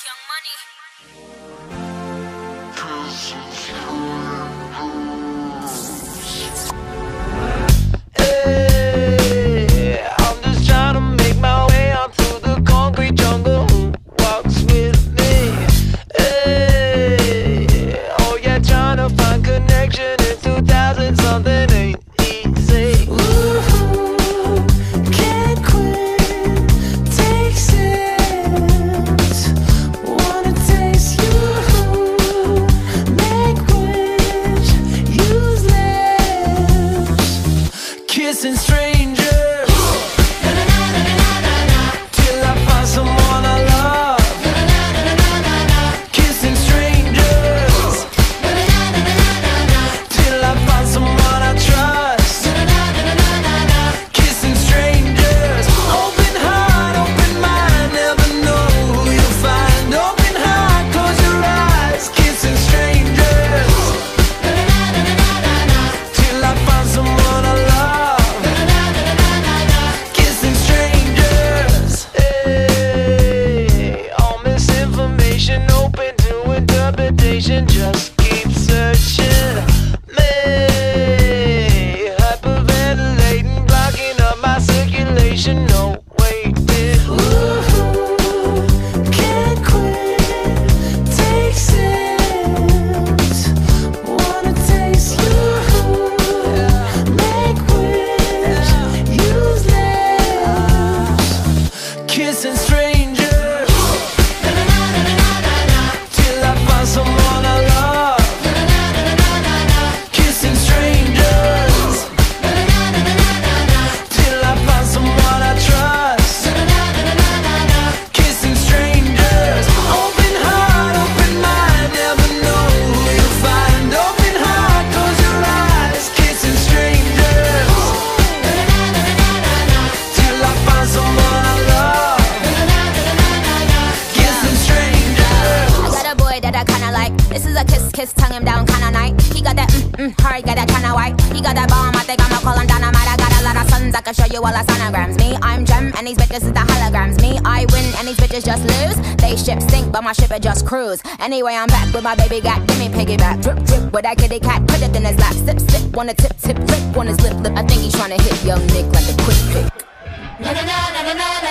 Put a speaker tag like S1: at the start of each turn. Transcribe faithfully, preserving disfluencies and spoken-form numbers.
S1: Young Money.
S2: Hey, I'm just trying to make my way out through the concrete jungle. Who walks with me? Hey, oh yeah, trying to find connection in two thousand something ain't easy. Ooh, can't quit, take sense. Wanna taste you, make wish, use lips, kissing strangers. Till I find someone I love. Kissing strangers. Till I find someone I trust. Kissing strangers. Open heart, open mind, never know who you'll find. Open heart, close your eyes. Kissing strangers. Till I find someone I love. Kissing strangers. Hey, all misinformation open to interpretation. Just keep searching. Me, hyperventilating, blocking up my circulation. No waiting. Ooh, can't quit, take sense. Wanna taste you, make wish, use lips, kissing strangers. Till I find someone I love. Kissing strangers. Till I find someone I trust. Kissing strangers. Open heart, open mind, never know who you'll find. Open heart, close your eyes. Kissing strangers. Till I find someone I love. Kissing strangers.
S3: I got a boy that I kinda like. This is a kiss, kiss, tongue him down kinda night. He got that mm, mm, hard, got that kinda white. He got that bomb, I think I'ma call him dynamite. I got a lot of sons, I can show you all the sonograms. Me, I'm Gem, and these bitches is the holograms. Me, I win, and these bitches just lose. They ship sink, but my ship it just cruise. Anyway, I'm back with my baby gat, give me piggyback. Drip, drip, with that kitty cat, put it in his lap. Sip, sip, wanna tip, tip, lick on his lip, lip. I think he's trying to hit young Nick like a quick pick.
S1: Na na na na na na.